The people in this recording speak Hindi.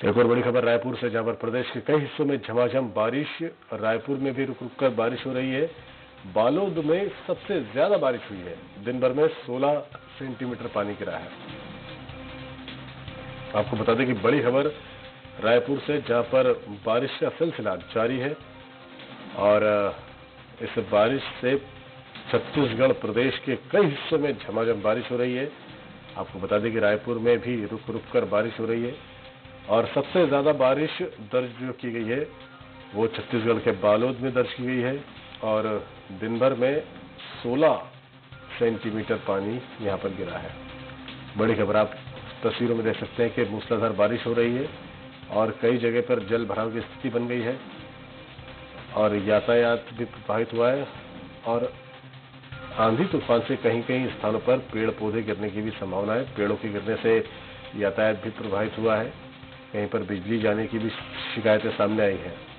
एक और बड़ी खबर रायपुर से, जहां पर प्रदेश के कई हिस्सों में झमाझम बारिश। रायपुर में भी रुक रुक कर बारिश हो रही है। बालोद में सबसे ज्यादा बारिश हुई है। दिन भर में 16 सेंटीमीटर पानी गिरा है। आपको बता दें कि बड़ी खबर रायपुर से, जहां पर बारिश का सिलसिला जारी है और इस बारिश से छत्तीसगढ़ प्रदेश के कई हिस्सों में झमाझम बारिश हो रही है। आपको बता दें कि रायपुर में भी रुक रुक कर बारिश हो रही है और सबसे ज्यादा बारिश दर्ज जो की गई है वो छत्तीसगढ़ के बालोद में दर्ज की गई है और दिन भर में 16 सेंटीमीटर पानी यहां पर गिरा है। बड़ी खबर आप तस्वीरों में देख सकते हैं कि मूसलाधार बारिश हो रही है और कई जगह पर जल भराव की स्थिति बन गई है और यातायात भी प्रभावित हुआ है और आंधी तूफान से कहीं कहीं स्थानों पर पेड़ पौधे गिरने की भी संभावना है। पेड़ों के गिरने से यातायात भी प्रभावित हुआ है। कहीं पर बिजली जाने की भी शिकायतें सामने आई हैं।